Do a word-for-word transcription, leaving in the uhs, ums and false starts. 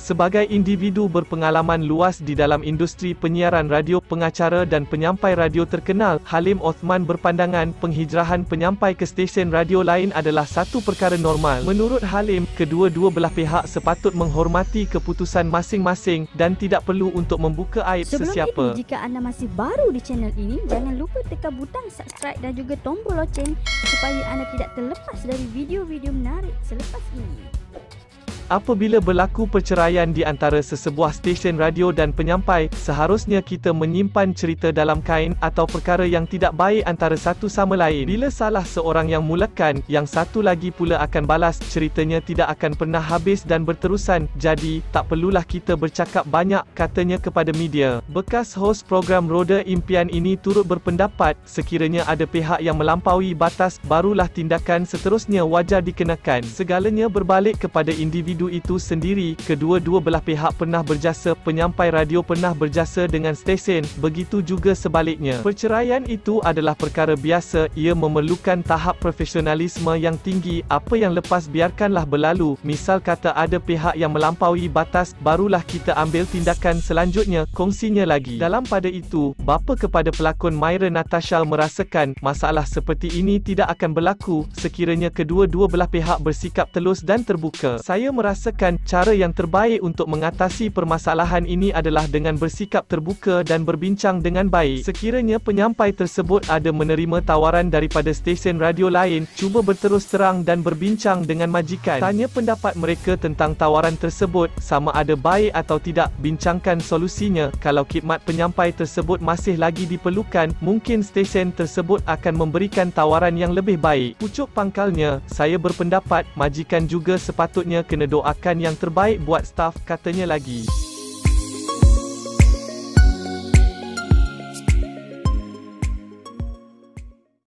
Sebagai individu berpengalaman luas di dalam industri penyiaran radio, pengacara dan penyampai radio terkenal, Halim Othman berpandangan penghijrahan penyampai ke stesen radio lain adalah satu perkara normal. Menurut Halim, kedua-dua belah pihak sepatut menghormati keputusan masing-masing dan tidak perlu untuk membuka aib Sebelum sesiapa. Sebelum itu, jika anda masih baru di channel ini, jangan lupa tekan butang subscribe dan juga tombol loceng supaya anda tidak terlepas dari video-video menarik selepas ini. Apabila berlaku perceraian di antara sesebuah stesen radio dan penyampai, seharusnya kita menyimpan cerita dalam kain atau perkara yang tidak baik antara satu sama lain. Bila salah seorang yang mulakan, yang satu lagi pula akan balas, ceritanya tidak akan pernah habis dan berterusan. Jadi, tak perlulah kita bercakap banyak, katanya kepada media. Bekas hos program Roda Impian ini turut berpendapat, sekiranya ada pihak yang melampaui batas, barulah tindakan seterusnya wajar dikenakan. Segalanya berbalik kepada individu itu sendiri. Kedua-dua belah pihak pernah berjasa, penyampai radio pernah berjasa dengan stesen, begitu juga sebaliknya. Perceraian itu adalah perkara biasa, ia memerlukan tahap profesionalisme yang tinggi. Apa yang lepas biarkanlah berlalu. Misal kata ada pihak yang melampaui batas, barulah kita ambil tindakan selanjutnya, kongsinya lagi. Dalam pada itu, bapa kepada pelakon Myra Natasha merasakan masalah seperti ini tidak akan berlaku sekiranya kedua-dua belah pihak bersikap telus dan terbuka. Saya merasakan cara yang terbaik untuk mengatasi permasalahan ini adalah dengan bersikap terbuka dan berbincang dengan baik. Sekiranya penyampai tersebut ada menerima tawaran daripada stesen radio lain, cuba berterus terang dan berbincang dengan majikan. Tanya pendapat mereka tentang tawaran tersebut, sama ada baik atau tidak, bincangkan solusinya. Kalau khidmat penyampai tersebut masih lagi diperlukan, mungkin stesen tersebut akan memberikan tawaran yang lebih baik. Pucuk pangkalnya, saya berpendapat, majikan juga sepatutnya kena doakan yang terbaik buat staf, katanya lagi.